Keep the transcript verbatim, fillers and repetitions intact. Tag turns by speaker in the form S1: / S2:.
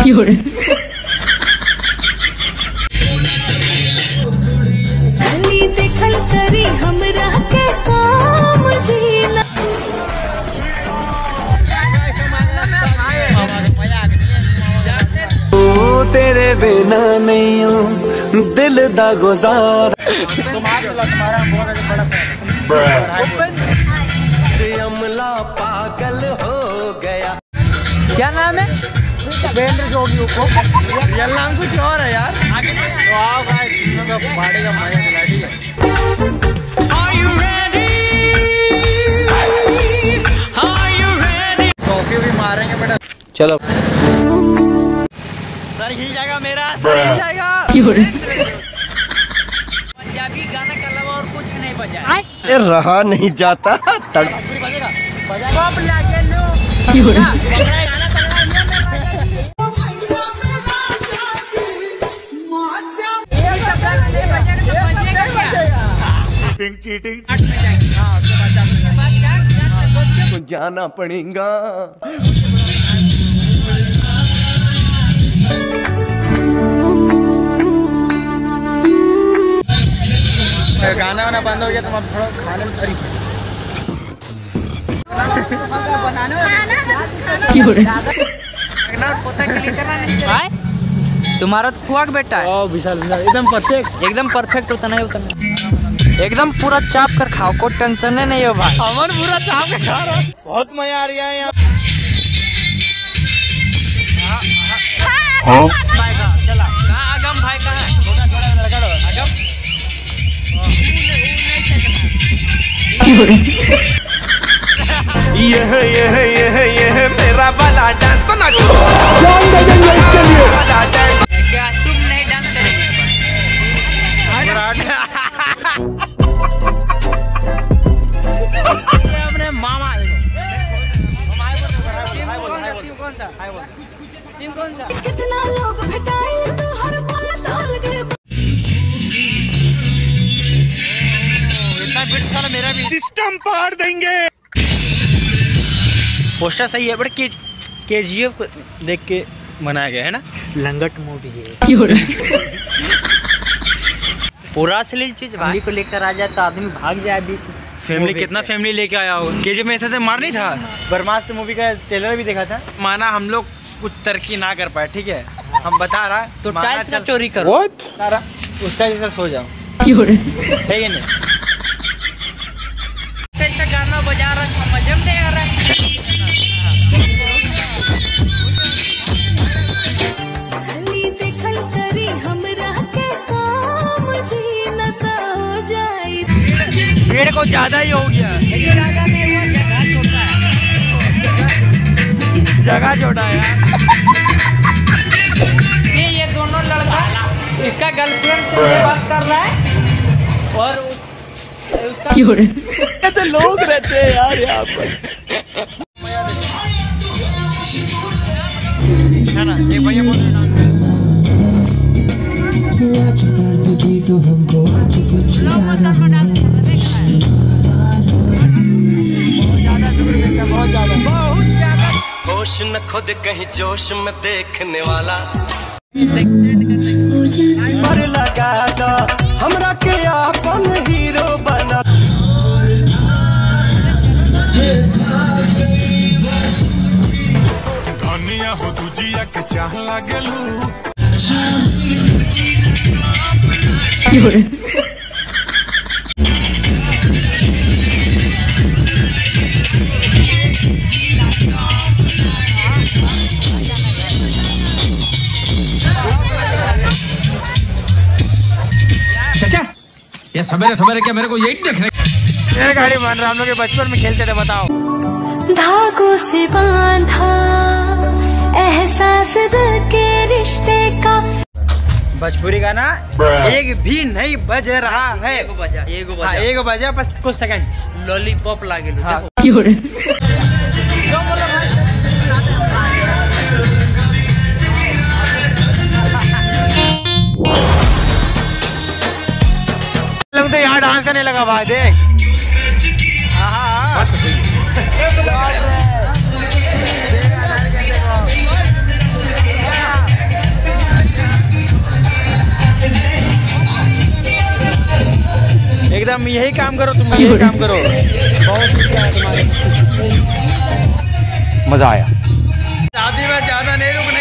S1: देखल करी हमरा के काम जीना।
S2: तेरे बिना नहीं हूँ दिल दा गुजार। अमला पागल हो गया।
S3: क्या नाम है? रियल नाम कुछ और है यार। तो आओ गाइस, पार्टी का मजा चला। ठीक है, Are you ready? Are you ready? Coffee भी मारेंगे बेटा। चलो सर, हिल जाएगा मेरा सर, हिल जाएगा। पंजाबी गाना के अलावा और कुछ नहीं बजा।
S2: ये रहा नहीं जाता तड़
S3: बजेगा बजेगा।
S2: चीटिंग चीटिंग तो जाना पड़ेगा।
S3: गाना वाना बंद हो गया तो अब थोड़ा खाने में तरी तुम्हारा तो खुआक बेटा है। एकदम परफेक्ट, एकदम परफेक्ट होता नहीं होता नहीं। एकदम पूरा चाप कर खाओ, कोई टेंशन नहीं है भाई। अमन पूरा चाप कर खा रहा है, बहुत मजा आ रहा है यहाँ। भाई का चला कहाँ? आगम भाई कहाँ है? थोड़ा थोड़ा लगा दो आगम।
S2: यह यह यह यह मेरा वाला डांस तो ना छोड़ो।
S3: क्या तुम नहीं डांस करेंगे? अपने मामा देखो कौन सा सिम कौन सा?
S1: कितना लोग भेटाई तो हर पल तोल के।
S3: इतना बिट साला मेरा भी
S2: सिस्टम पार देंगे।
S3: पोस्टर सही है बट के केजीएफ को देख के बनाया गया है ना। लंगट मूवी है पूरा असली चीज भाई को लेकर आ जाए तो आदमी भाग जाए। अभी फैमिली कितना फैमिली लेके आया हो। केजीएफ में ऐसे से मार नहीं था। ब्रह्मास्त्र मूवी का ट्रेलर भी देखा था। माना हम लोग कुछ तरक्की ना कर पाए, ठीक है, हम बता रहा तो टाइल्स ना चोरी करो। उसका जैसा सो जाओ, ठीक है नहीं? ऐसा गाना बजा रहा समझ में नहीं आ रहा है।
S1: देखल करी हमरा के काम जीना तो हो जाए।
S3: पेड़ को ज्यादा ही हो गया। ज्यादा नहीं हुआ, जगह छोटा है, जगह छोटा है ये ये दोनों लड़का इसका गर्लफ्रेंड से बात कर रहा है और
S2: ऐसे लोग रहते हैं यार यहाँ पर।
S3: ये भैया बोल रहे हैं
S4: तो हमको आज कुछ ज्यादा
S3: बहुत ज्यादा बहुत ज्यादा
S2: होश न खुद कहीं जोश में देखने वाला पर लगा दा हमरा के अपन हीरो बना। धनिया हो दुजिया के चाह लागलू।
S5: ये सवेरे सवेरे क्या मेरे को यही देख रहे?
S3: ये गाड़ी मान रहा हम लोग बचपन में खेलते थे। बताओ
S1: धागों से बांधा एहसास दिल के रिश्ते का।
S3: भोजपुरी गाना एक भी नहीं बज रहा है। एक बजा एक बजा, हाँ, एक बजा बस कुछ सेकंड लॉलीपॉप लागे लो। हाँ। लोग तो यहाँ डांस करने लगा भाई देख। एकदम यही काम करो तुम, यही काम करो। बहुत शुक्रिया तुम्हारे, मजा आया। शादी में ज्यादा नहीं रुकना।